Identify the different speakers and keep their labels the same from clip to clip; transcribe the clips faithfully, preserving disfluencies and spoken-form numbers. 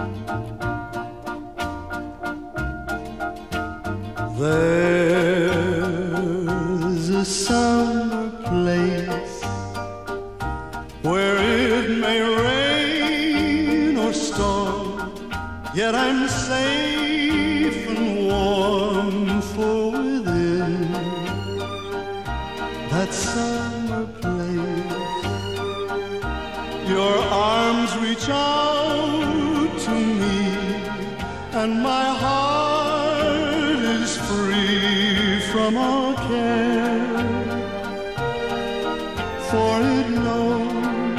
Speaker 1: There's a summer place where it may rain or storm, yet I'm safe and warm, for within that summer place your arms reach out to me, and my heart is free from all care, for it knows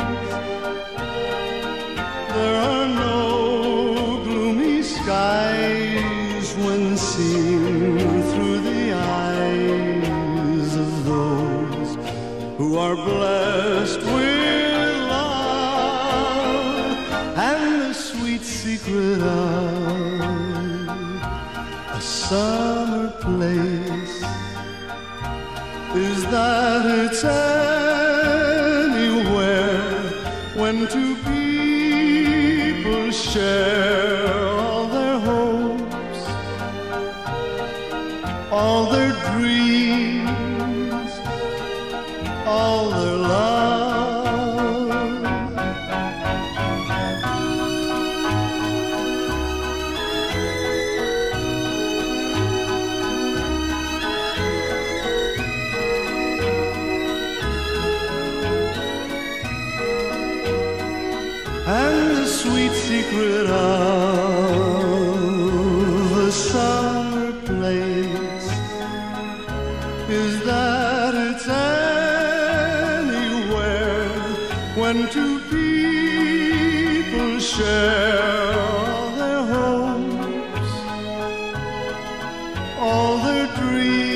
Speaker 1: there are no gloomy skies when seen through the eyes of those who are blessed with love. And the sweet secret of a summer place is that it's anywhere when two people share all their hopes, all their dreams, all their love. And the sweet secret of a summer place is that it's anywhere when two people share all their hopes, all their dreams,